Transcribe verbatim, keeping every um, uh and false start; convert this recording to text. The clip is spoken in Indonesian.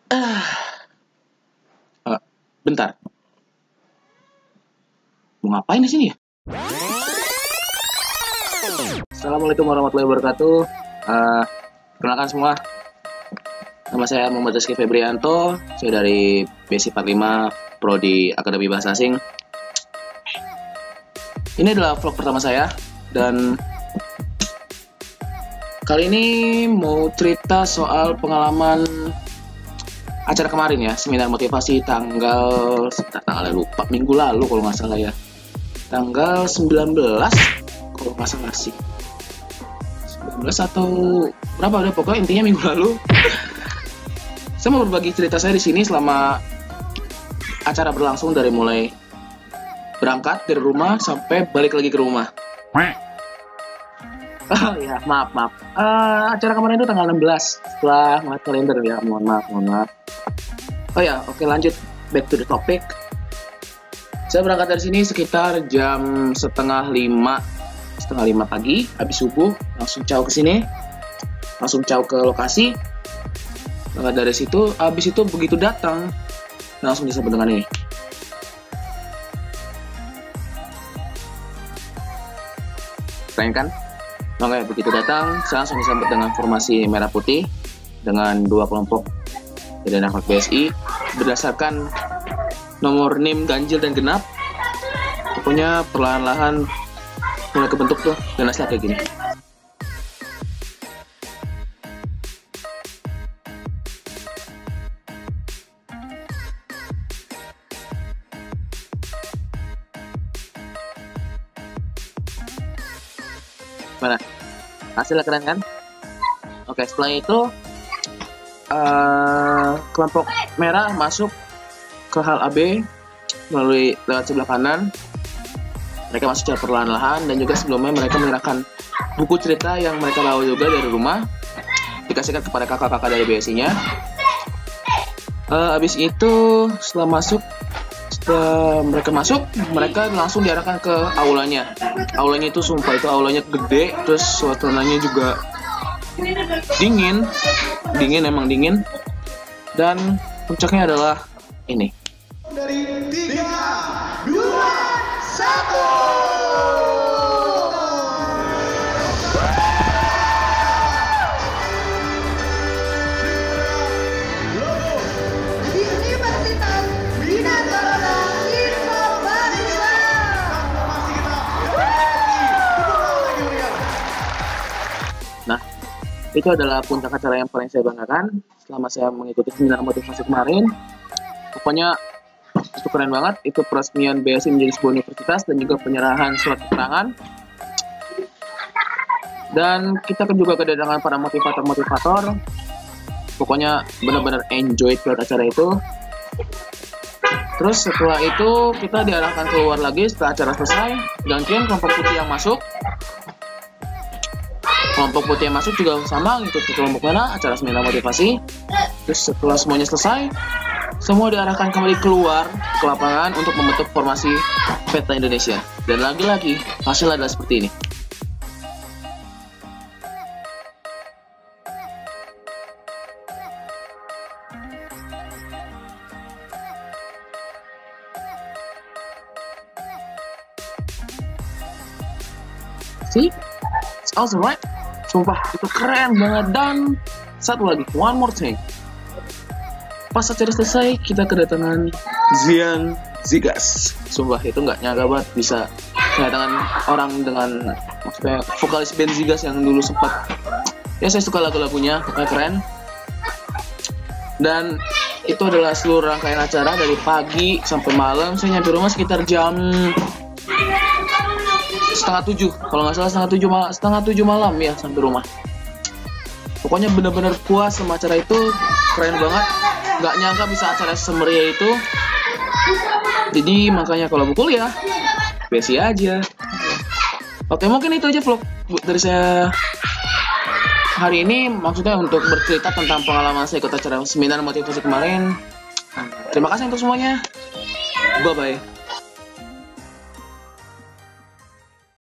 Ah, eh, bentar. Mau ngapain di sini ya? Assalamualaikum warahmatullahi wabarakatuh. Uh, perkenalkan semua. Nama saya Muhammad Rizky Febrianto. Saya dari B S I empat puluh lima Prodi Akademi Bahasa Asing. Ini adalah vlog pertama saya dan kali ini mau cerita soal pengalaman acara kemarin ya, seminar motivasi tanggal tanggalnya lupa, minggu lalu kalau nggak salah ya, tanggal sembilan belas kalau nggak salah sih, sembilan belas atau berapa udah, pokoknya intinya minggu lalu. Saya mau berbagi cerita saya di sini selama acara berlangsung, dari mulai berangkat dari rumah sampai balik lagi ke rumah. Oh ya, maaf, maaf. Uh, acara kemarin itu tanggal enam belas, setelah ngeliat kalender ya, mohon maaf, mohon maaf. Oh ya, oke, lanjut, back to the topic. Saya berangkat dari sini sekitar jam setengah lima, setengah lima pagi, habis subuh, langsung jauh ke sini, langsung jauh ke lokasi. Berangkat dari situ, habis itu begitu datang, langsung disebut dengan ini. Keren kan? Oke, begitu datang, saya langsung disambut dengan formasi merah putih dengan dua kelompok dari anak B S I berdasarkan nomor NIM ganjil dan genap. Pokoknya perlahan-lahan mulai kebentuk tuh dan hasilnya kayak gini. Mana? Hasilnya keren kan? Oke, setelah itu uh, kelompok merah masuk ke hal A B melalui lewat sebelah kanan. Mereka masuk secara perlahan-lahan dan juga sebelumnya mereka menyerahkan buku cerita yang mereka bawa juga dari rumah, dikasihkan kepada kakak-kakak dari B S I-nya. Uh, habis itu setelah masuk Setelah mereka masuk, mereka langsung diarahkan ke aulanya. Aulanya itu sumpah itu aulanya gede, terus suasananya juga dingin, dingin emang dingin. Dan puncaknya adalah ini. Dari tiga, dua, satu. Nah, itu adalah puncak acara yang paling saya banggakan selama saya mengikuti seminar motivasi kemarin. Pokoknya itu keren banget. Itu peresmian B S I menjadi sebuah universitas dan juga penyerahan surat keterangan. Dan kita juga kedatangan para motivator-motivator. Pokoknya benar-benar enjoy buat acara itu. Terus setelah itu kita diarahkan keluar lagi setelah acara selesai. Gantian kelompok putih yang masuk. Kelompok putih yang masuk juga sama, ngikut kelompok merah, acara seminar motivasi. Terus setelah semuanya selesai, semua diarahkan kembali keluar ke lapangan untuk membentuk formasi Peta Indonesia. Dan lagi-lagi, hasilnya adalah seperti ini. See? It's awesome, right? Sumpah, itu keren banget. Dan satu lagi, one more thing. Pas acara selesai, kita kedatangan Zian Zigas. Sumpah, itu nggak nyangka banget bisa kedatangan orang dengan, maksudnya vokalis band Zigas yang dulu sempat, ya saya suka lagu-lagunya, pokoknya keren. Dan itu adalah seluruh rangkaian acara dari pagi sampai malam. Saya nyampe rumah sekitar jam setengah tujuh, kalau nggak salah setengah tujuh malam, setengah tujuh malam ya sampai rumah. Pokoknya benar-benar puas sama acara itu, keren banget. Nggak nyangka bisa acara semeriah itu. Jadi makanya kalau mau kuliah, B S I aja. Oke, mungkin itu aja vlog dari saya hari ini. Maksudnya untuk bercerita tentang pengalaman saya ikut acara seminar motivasi kemarin. Terima kasih untuk semuanya. Bye bye.